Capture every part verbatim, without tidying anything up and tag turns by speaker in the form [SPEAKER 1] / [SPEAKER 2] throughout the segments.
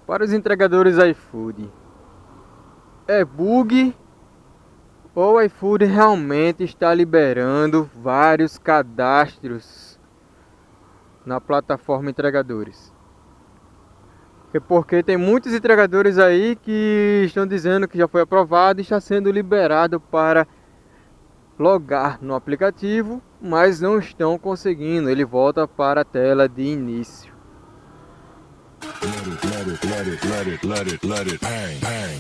[SPEAKER 1] Para os entregadores iFood, é bug ou o iFood realmente está liberando vários cadastros na plataforma entregadores? Porque tem muitos entregadores aí que estão dizendo que já foi aprovado e está sendo liberado para logar no aplicativo, mas não estão conseguindo. Ele volta para a tela de início. Let it, let it, let it, let it, let it, bang, bang.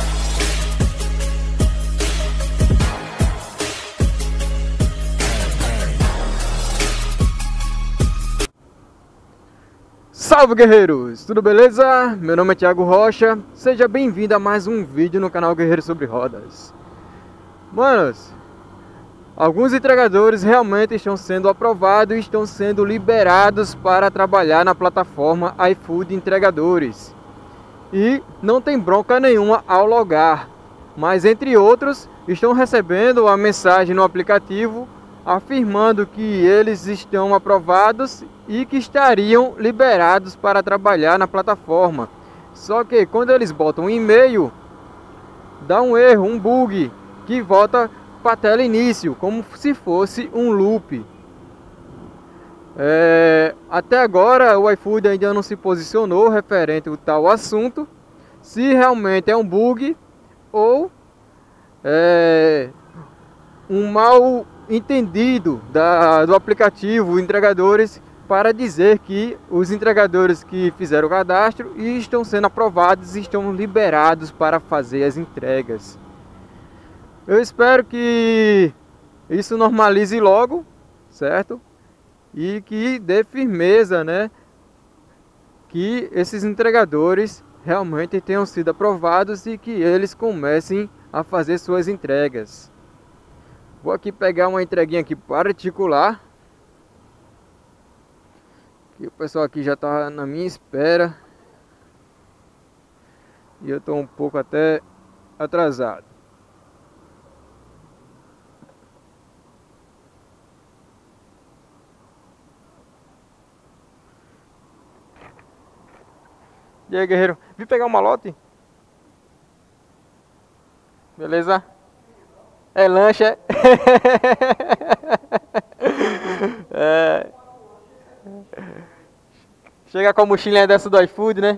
[SPEAKER 1] Salve, guerreiros! Tudo beleza? Meu nome é Thiago Rocha. Seja bem-vindo a mais um vídeo no canal Guerreiro Sobre Rodas. Manos, alguns entregadores realmente estão sendo aprovados e estão sendo liberados para trabalhar na plataforma iFood Entregadores. E não tem bronca nenhuma ao logar. Mas entre outros, estão recebendo a mensagem no aplicativo afirmando que eles estão aprovados e que estariam liberados para trabalhar na plataforma. Só que quando eles botam um e-mail, dá um erro, um bug, que volta para a tela início, como se fosse um loop. É, até agora o iFood ainda não se posicionou referente ao tal assunto, se realmente é um bug ou é um mal entendido da, do aplicativo entregadores para dizer que os entregadores que fizeram o cadastro e estão sendo aprovados e estão liberados para fazer as entregas. Eu espero que isso normalize logo, certo? E que dê firmeza, né? Que esses entregadores realmente tenham sido aprovados e que eles comecem a fazer suas entregas. Vou aqui pegar uma entreguinha aqui particular, que o pessoal aqui já está na minha espera e eu estou um pouco até atrasado. E aí, guerreiro? Vim pegar um malote? Beleza? É lancha. É. Chega com a mochilinha dessa do iFood, né?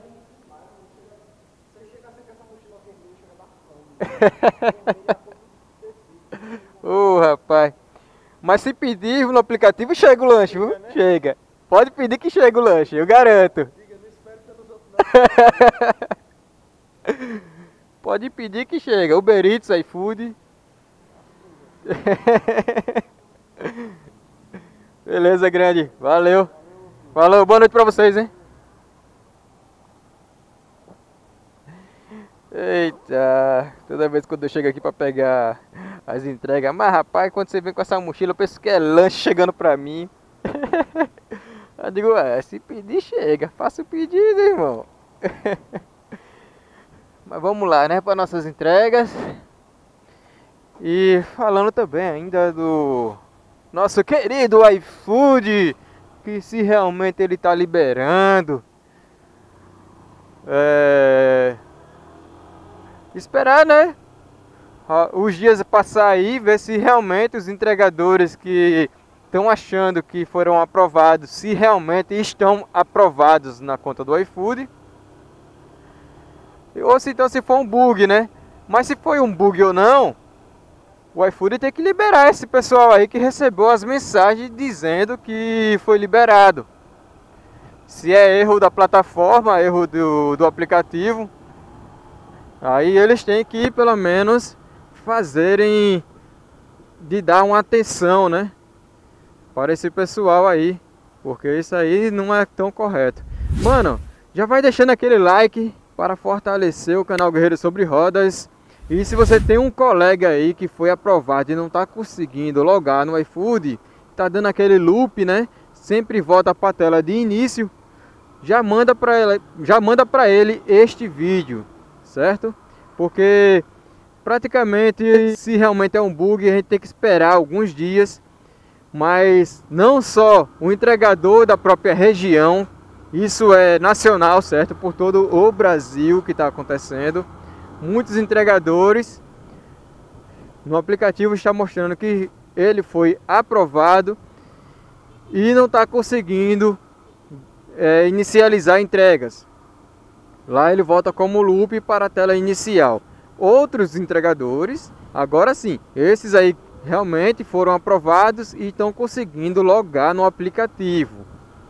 [SPEAKER 1] Ô, oh, rapaz. Mas se pedir no aplicativo, chega o lanche, viu? Chega. Pode pedir que chega o lanche, eu garanto. Pode pedir que chega. Uber Eats, iFood. Beleza, grande. Valeu. Falou, boa noite pra vocês, hein? Eita, toda vez quando eu chego aqui pra pegar as entregas, mas rapaz, quando você vem com essa mochila, eu penso que é lanche chegando pra mim. Eu digo, é, se pedir, chega. Faça o pedido, irmão. Mas vamos lá, né, para nossas entregas. E falando também ainda do nosso querido iFood, que se realmente ele está liberando, é... esperar, né, os dias passar aí, ver se realmente os entregadores que estão achando que foram aprovados, se realmente estão aprovados na conta do iFood, ou se então se for um bug, né? Mas se foi um bug ou não, o iFood tem que liberar esse pessoal aí que recebeu as mensagens dizendo que foi liberado. Se é erro da plataforma, erro do, do aplicativo, aí eles têm que pelo menos fazerem de dar uma atenção, né, para esse pessoal aí, porque isso aí não é tão correto. Mano, já vai deixando aquele like para fortalecer o canal Guerreiro Sobre Rodas. E se você tem um colega aí que foi aprovado e não está conseguindo logar no iFood, tá dando aquele loop, né? Sempre volta para a tela de início. Já manda para ele, já manda para ele este vídeo, certo? Porque praticamente, se realmente é um bug, a gente tem que esperar alguns dias. Mas não só o entregador da própria região Isso é nacional, certo? Por todo o Brasil que está acontecendo. Muitos entregadores no aplicativo está mostrando que ele foi aprovado e não está conseguindo é, inicializar entregas. Lá ele volta como loop para a tela inicial. Outros entregadores, agora sim, esses aí realmente foram aprovados e estão conseguindo logar no aplicativo.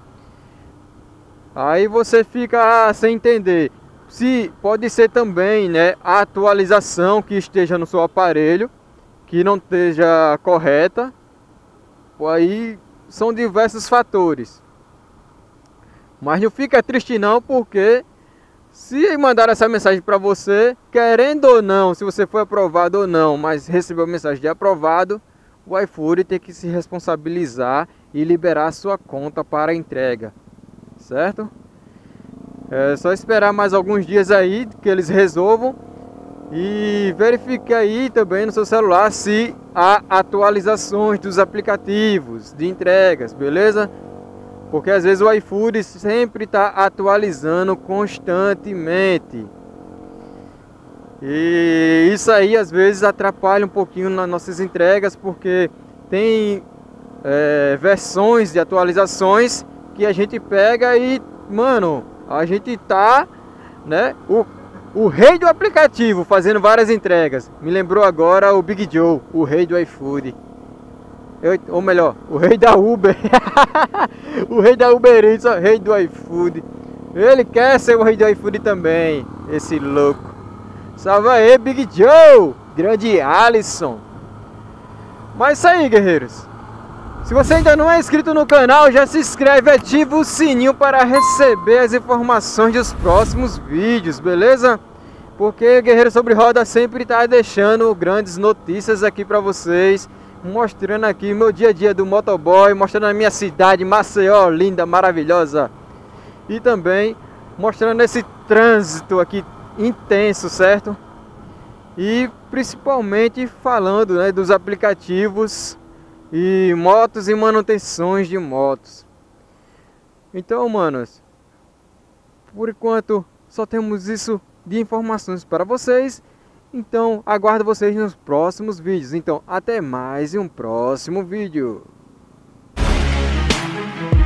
[SPEAKER 1] Aí você fica sem entender se pode ser também, né, a atualização que esteja no seu aparelho que não esteja correta. Aí são diversos fatores. Mas não fica triste não, porque se mandar essa mensagem para você, querendo ou não, se você foi aprovado ou não, mas recebeu a mensagem de aprovado, o iFood tem que se responsabilizar e liberar a sua conta para a entrega, certo? É só esperar mais alguns dias aí que eles resolvam e verifique aí também no seu celular se há atualizações dos aplicativos de entregas, beleza? Porque às vezes o iFood sempre está atualizando constantemente. E isso aí às vezes atrapalha um pouquinho nas nossas entregas, porque tem é, versões de atualizações que a gente pega e, mano, a gente tá, né, o, o rei do aplicativo fazendo várias entregas. Me lembrou agora o Big Joe, o rei do iFood. Eu, ou melhor, o rei da Uber. O rei da Uber Eats, o rei do iFood. Ele quer ser o rei do iFood também, esse louco. Salve aí, Big Joe, grande Alisson. Mas isso aí, guerreiros. Se você ainda não é inscrito no canal, já se inscreve e ativa o sininho para receber as informações dos próximos vídeos, beleza? Porque Guerreiro Sobre Roda sempre está deixando grandes notícias aqui para vocês, mostrando aqui meu dia a dia do motoboy, mostrando a minha cidade, Maceió, linda, maravilhosa. E também mostrando esse trânsito aqui intenso, certo? E principalmente falando, né, dos aplicativos e motos e manutenções de motos. Então, manos, por enquanto só temos isso de informações para vocês. Então, aguardo vocês nos próximos vídeos. Então, até mais em um próximo vídeo.